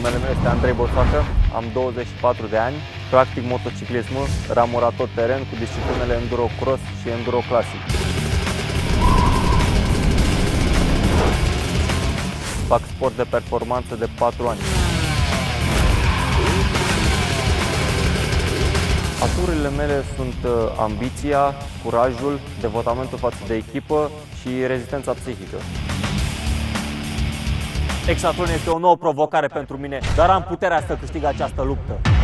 Numele meu este Andrei Boțoacă, am 24 de ani, practic motociclismul, ramura tot teren cu disciplinele Enduro Cross și Enduro Classic. Fac sport de performanță de 4 ani. Aturile mele sunt ambiția, curajul, devotamentul față de echipă și rezistența psihică. Exatlon este o nouă provocare pentru mine, dar am puterea să câștig această luptă.